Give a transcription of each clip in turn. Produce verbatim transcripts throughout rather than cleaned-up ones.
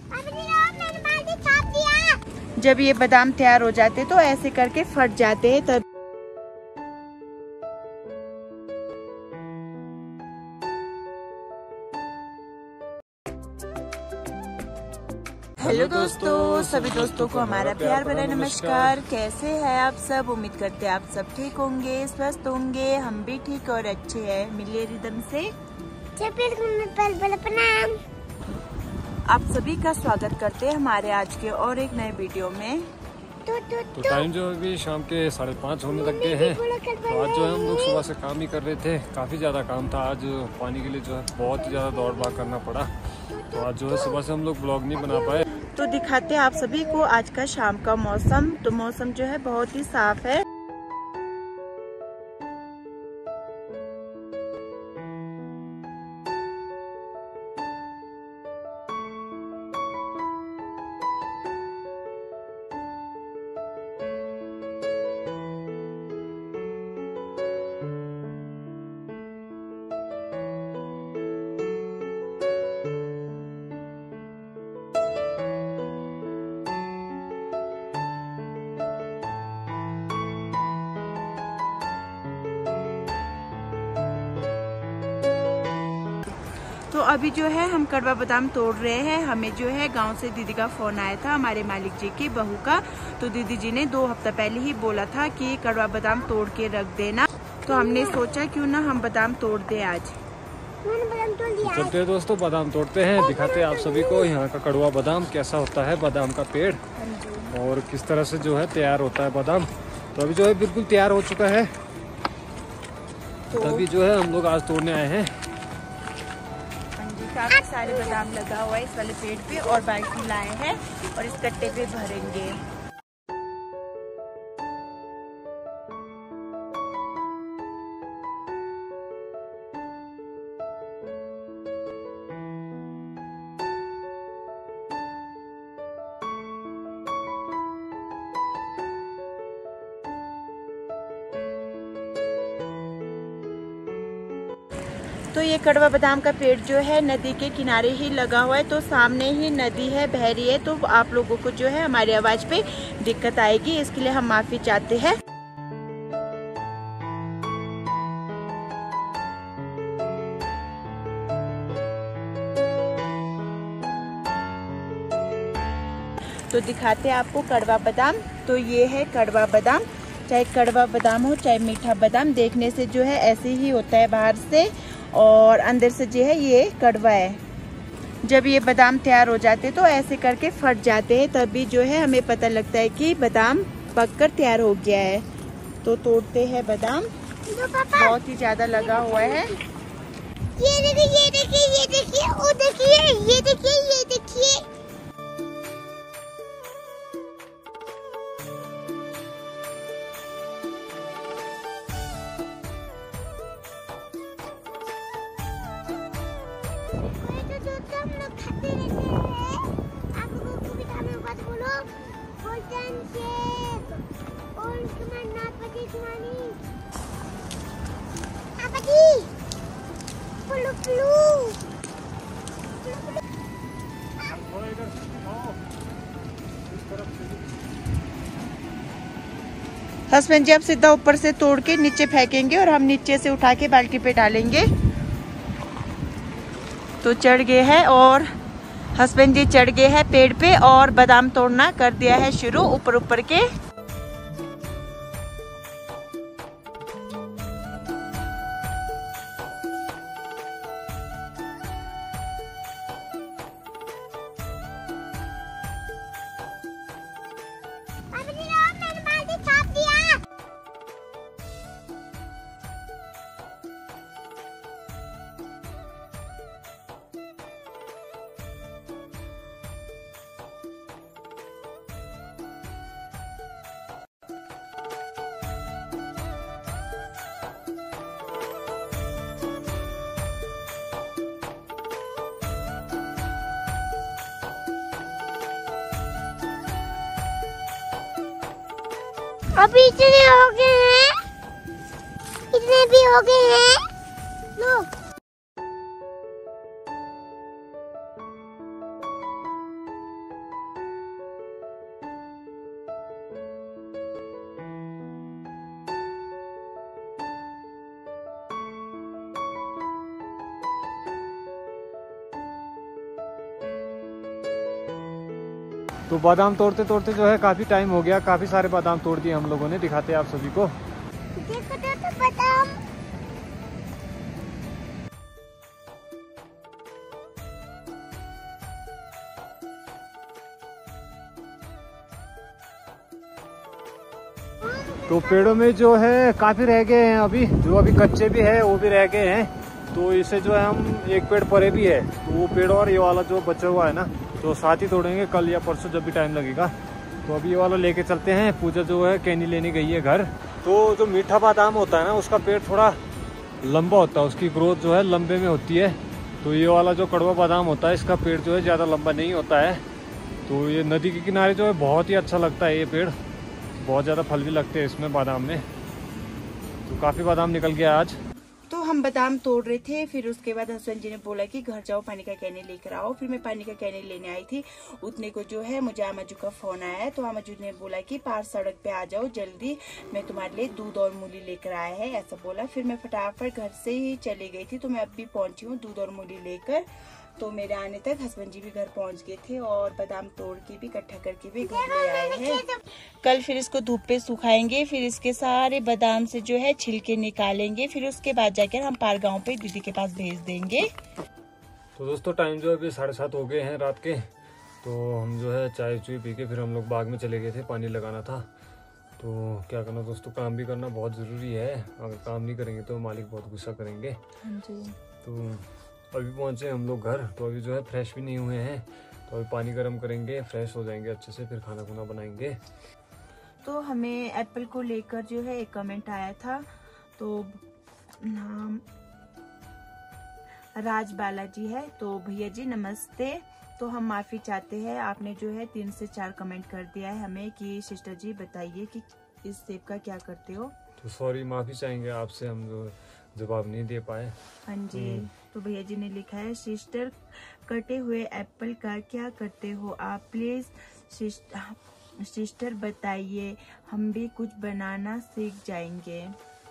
जब ये बादाम तैयार हो जाते तो ऐसे करके फट जाते हैं तब। हेलो दोस्तों, सभी दोस्तों को हमारा प्यार भरा नमस्कार। कैसे हैं आप सब? उम्मीद करते हैं आप सब ठीक होंगे, स्वस्थ होंगे। हम भी ठीक और अच्छे हैं। मिलिए रिदम से प्रणाम। आप सभी का स्वागत करते हैं हमारे आज के और एक नए वीडियो में। तो टाइम जो अभी शाम के साढ़े पाँच होने लग गए हैं। तो आज जो है हम लोग सुबह से काम ही कर रहे थे। काफ़ी ज़्यादा काम था आज। पानी के लिए जो है बहुत ही ज़्यादा दौड़ भाग करना पड़ा। तो आज जो है सुबह से हम लोग ब्लॉग नहीं बना पाए। तो दिखाते हैं आप सभी को आज का शाम का मौसम। तो मौसम जो है बहुत ही साफ है। तो अभी जो है हम कड़वा बादाम तोड़ रहे हैं। हमें जो है गांव से दीदी का फोन आया था, हमारे मालिक जी की बहू का। तो दीदी जी ने दो हफ्ता पहले ही बोला था कि कड़वा बादाम तोड़ के रख देना। तो हमने सोचा क्यों ना हम बादाम तोड़ दे आज। चलते हैं दोस्तों, बादाम तोड़ते हैं। दिखाते हैं आप सभी को यहाँ का कड़वा बादाम कैसा होता है, बादाम का पेड़, और किस तरह से जो है तैयार होता है बादाम। तो अभी जो है बिल्कुल तैयार हो चुका है। तो अभी जो है हम लोग आज तोड़ने आए हैं। काफी सारे बादाम लगा हुआ है इस वाले पेड़ पे, और बाल्टी लाए हैं और इस कट्टे पे भरेंगे। तो ये कड़वा बादाम का पेड़ जो है नदी के किनारे ही लगा हुआ है। तो सामने ही नदी है, बह रही है। तो आप लोगों को जो है हमारी आवाज पे दिक्कत आएगी, इसके लिए हम माफी चाहते हैं। तो दिखाते हैं आपको कड़वा बादाम। तो ये है कड़वा बादाम। चाहे कड़वा बादाम हो चाहे मीठा बादाम, देखने से जो है ऐसे ही होता है बाहर से, और अंदर से जो है ये कड़वा है। जब ये बादाम तैयार हो जाते तो ऐसे करके फट जाते हैं, तभी जो है हमें पता लगता है कि बादाम पककर तैयार हो गया है। तो तोड़ते हैं बादाम। बहुत ही ज्यादा लगा हुआ है। ये देखिए, ये देखिए, ये देखिए, वो देखिए, ये देखिए, ये देखिए। हस्बैंड जी अब सीधा ऊपर से तोड़ के नीचे फेंकेंगे और हम नीचे से उठा के बाल्टी पे डालेंगे। तो चढ़ गए हैं, और हस्बैंड जी चढ़ गए हैं पेड़ पे और बादाम तोड़ना कर दिया है शुरू ऊपर ऊपर के। अभी इतने हो गए हैं, इतने भी हो गए हैं। लो तो बादाम तोड़ते तोड़ते जो है काफी टाइम हो गया, काफी सारे बादाम तोड़ दिए हम लोगों ने। दिखाते हैं आप सभी को। देखो तो बादाम। तो पेड़ों में जो है काफी रह गए हैं अभी, जो अभी कच्चे भी है वो भी रह गए हैं। तो इसे जो है हम एक पेड़ परे भी है, तो वो पेड़ और ये वाला जो बचा हुआ है ना, तो साथ ही तोड़ेंगे कल या परसों जब भी टाइम लगेगा। तो अभी ये वाला लेके चलते हैं। पूजा जो है कैनी लेने गई है घर। तो जो मीठा बादाम होता है ना, उसका पेड़ थोड़ा लंबा होता है, उसकी ग्रोथ जो है लंबे में होती है। तो ये वाला जो कड़वा बादाम होता है, इसका पेड़ जो है ज़्यादा लंबा नहीं होता है। तो ये नदी के किनारे जो है बहुत ही अच्छा लगता है ये पेड़, बहुत ज़्यादा फल भी लगते हैं इसमें बादाम में। तो काफ़ी बादाम निकल गया आज। तो हम बादाम तोड़ रहे थे, फिर उसके बाद हस्बैंड जी ने बोला कि घर जाओ पानी का कैन लेकर आओ। फिर मैं पानी का कैन लेने आई थी, उतने को जो है मुझे आमाजू का फोन आया है। तो आमाजू ने बोला कि पार सड़क पे आ जाओ जल्दी, मैं तुम्हारे लिए दूध और मूली लेकर आया है, ऐसा बोला। फिर मैं फटाफट घर से ही चली गई थी। तो मैं अब भी पहुंची हूँ दूध और मूली लेकर। तो मेरे आने तक हस्बैंड जी भी घर पहुंच गए थे और बादाम तोड़ के भी इकट्ठा करके भी घर ले आए हैं। कल फिर इसको धूप पे सुखाएंगे, फिर इसके सारे बादाम से जो है छिलके निकालेंगे, फिर उसके बाद जाकर हम पार गांव पे दीदी के पास भेज देंगे। तो दोस्तों टाइम जो है अभी साढ़े सात हो गए हैं रात के। तो हम जो है चाय चुई पी के फिर हम लोग बाग में चले गए थे, पानी लगाना था। तो क्या करना दोस्तों, काम भी करना बहुत ज़रूरी है। अगर काम नहीं करेंगे तो मालिक बहुत गुस्सा करेंगे। तो अभी पहुंचे हम लोग घर। तो अभी जो है फ्रेश भी नहीं हुए हैं, तो अभी पानी गर्म करेंगे, फ्रेश हो जाएंगे अच्छे से, फिर खाना खुना बनाएंगे। तो हमें एप्पल को लेकर जो है एक कमेंट आया था, तो नाम राज बालाजी है। तो भैया जी नमस्ते। तो हम माफी चाहते हैं, आपने जो है तीन से चार कमेंट कर दिया है हमें कि सिस्टर जी बताइए कि इस सेब का क्या करते हो। तो सॉरी, माफी चाहेंगे आपसे, हम जो जवाब नहीं दे पाए। हाँ जी। तो भैया जी ने लिखा है, सिस्टर कटे हुए एप्पल का क्या करते हो आप, प्लीज सिस्टर, सिस्टर बताइए, हम भी कुछ बनाना सीख जाएंगे।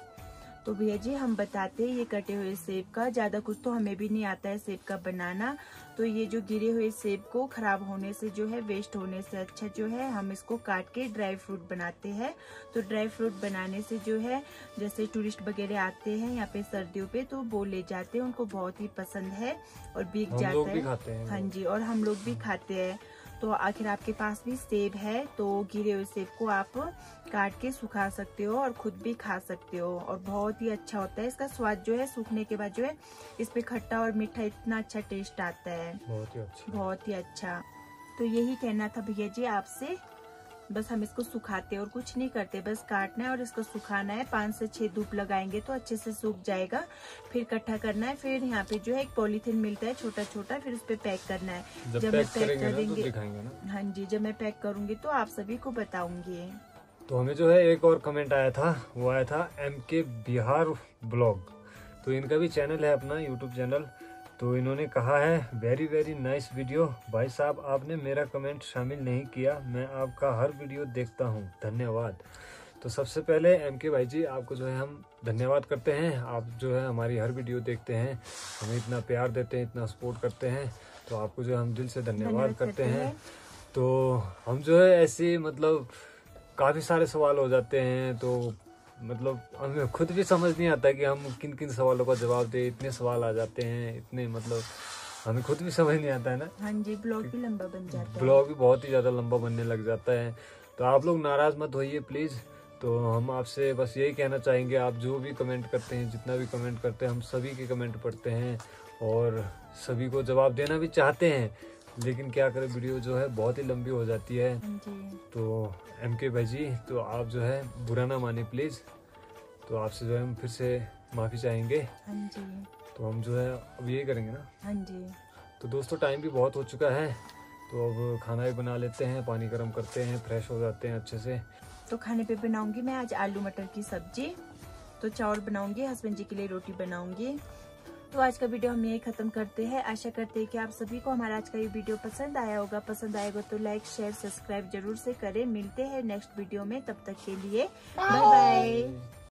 तो भैया जी हम बताते हैं, ये कटे हुए सेब का ज्यादा कुछ तो हमें भी नहीं आता है सेब का बनाना। तो ये जो गिरे हुए सेब को खराब होने से जो है, वेस्ट होने से अच्छा जो है हम इसको काट के ड्राई फ्रूट बनाते हैं। तो ड्राई फ्रूट बनाने से जो है, जैसे टूरिस्ट वगैरह आते हैं यहाँ पे सर्दियों पे, तो वो ले जाते हैं, उनको बहुत ही पसंद है और बिक हम जाता लोग है। भी खाते हैं। हाँ जी, और हम लोग भी खाते हैं। तो आखिर आपके पास भी सेब है, तो गिरे हुए सेब को आप काट के सुखा सकते हो और खुद भी खा सकते हो, और बहुत ही अच्छा होता है इसका स्वाद जो है। सूखने के बाद जो है इस पे खट्टा और मीठा इतना अच्छा टेस्ट आता है, बहुत ही अच्छा, बहुत ही अच्छा। तो यही कहना था भैया जी आपसे, बस हम इसको सुखाते हैं और कुछ नहीं करते, बस काटना है और इसको सुखाना है। पाँच से छह धूप लगाएंगे तो अच्छे से सूख जाएगा। फिर इकट्ठा करना है, फिर यहाँ पे जो है एक पॉलीथीन मिलता है छोटा छोटा, फिर उस पे पैक करना है। जब, जब पैक मैं पैक करेंगे करेंगे ना तो दिखाएंगे ना। हाँ जी, जब मैं पैक करूंगी तो आप सभी को बताऊंगी। तो हमें जो है एक और कमेंट आया था, वो आया था एम के बिहार ब्लॉग। तो इनका भी चैनल है अपना यूट्यूब चैनल। तो इन्होंने कहा है, वेरी वेरी नाइस वीडियो। भाई साहब आपने मेरा कमेंट शामिल नहीं किया, मैं आपका हर वीडियो देखता हूँ, धन्यवाद। तो सबसे पहले एम के भाई जी आपको जो है हम धन्यवाद करते हैं। आप जो है हमारी हर वीडियो देखते हैं, हमें इतना प्यार देते हैं, इतना सपोर्ट करते हैं, तो आपको जो है हम दिल से धन्यवाद करते हैं। तो हम जो है ऐसे मतलब काफ़ी सारे सवाल हो जाते हैं, तो मतलब हमें खुद भी समझ नहीं आता कि हम किन किन सवालों का जवाब दें। इतने सवाल आ जाते हैं, इतने मतलब हमें खुद भी समझ नहीं आता है ना। हाँ जी, ब्लॉग भी लंबा बन जाता है, ब्लॉग भी बहुत ही ज़्यादा लंबा बनने लग जाता है। तो आप लोग नाराज़ मत होइए प्लीज़। तो हम आपसे बस यही कहना चाहेंगे, आप जो भी कमेंट करते हैं, जितना भी कमेंट करते हैं, हम सभी के कमेंट पढ़ते हैं और सभी को जवाब देना भी चाहते हैं, लेकिन क्या करें, वीडियो जो है बहुत ही लंबी हो जाती है। तो एम के भाई जी, तो आप जो है बुरा ना माने प्लीज़। तो आपसे जो है हम फिर से माफ़ी चाहेंगे। हाँ जी। तो हम जो है अब यही करेंगे ना। हाँ जी। तो दोस्तों टाइम भी बहुत हो चुका है, तो अब खाना भी बना लेते हैं, पानी गर्म करते हैं, फ्रेश हो जाते हैं अच्छे से। तो खाने पे बनाऊंगी मैं आज आलू मटर की सब्जी, तो चावल बनाऊंगी, हस्बैंड जी के लिए रोटी बनाऊंगी। तो आज का वीडियो हम यही खत्म करते हैं। आशा करते हैं कि आप सभी को हमारा आज का ये वीडियो पसंद आया होगा। पसंद आएगा तो लाइक शेयर सब्सक्राइब जरूर से करें। मिलते हैं नेक्स्ट वीडियो में, तब तक के लिए बाय बाय।